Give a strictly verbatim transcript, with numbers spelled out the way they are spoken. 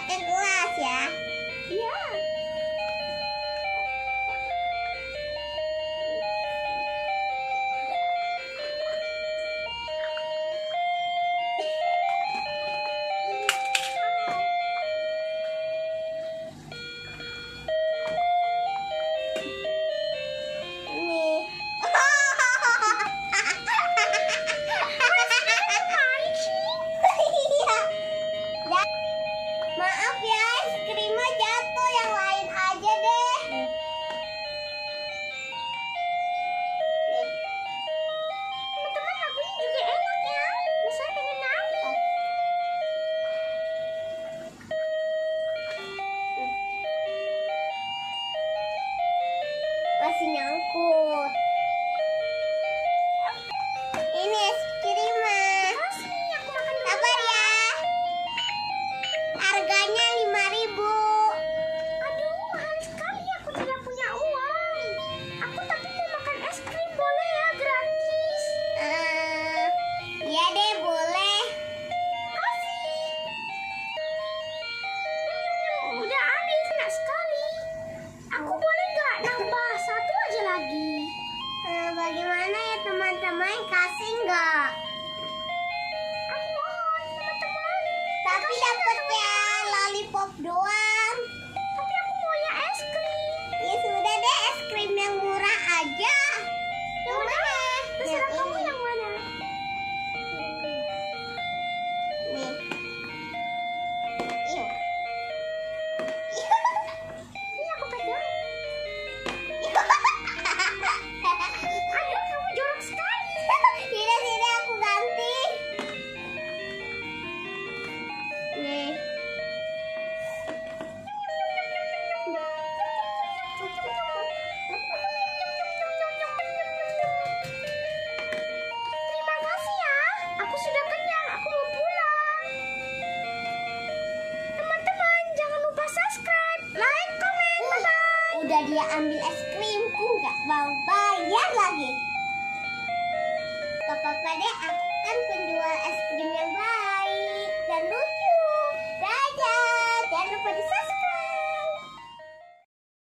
pakai gelas ya. Iya. Maaf ya, es krimnya jatuh, yang lain aja deh. Teman-teman, lagunya juga enak ya. Saya pengen nyanyi. Masih nyangkut. Ini es krimnya. Kasih, aku makan dulu. Sabar ya. Harganya lima ribu. Aduh, mahal sekali. Aku tidak punya uang. Aku tapi mau makan es krim, boleh ya? Gratis. Eh, ya deh, boleh. Kasih. Udah habis, enak sekali. Aku boleh nggak nambah satu aja lagi? Eh, bagaimana ya teman-teman, kasih nggak? Aku mohon, teman-teman. Tapi dapatnya lollipop doang. Tapi aku maunya es krim. Ya sudah deh, es krim yang murah aja. Yang mana? Terserah kamu ini. yang mana. Nih. Iu. Ini aku pegang. Aduh, kamu jorok sekali. Tidak, tidak, aku ganti. Nih. Terima kasih ya. Aku sudah kenyang. Aku mau pulang. Teman-teman, jangan lupa subscribe, like, komen. Bye-bye. Udah dia ambil es krimku, nggak mau bayar lagi. Gak apa-apa deh, aku kan penjual es krim yang baik dan lucu. Dadah, jangan lupa di subscribe.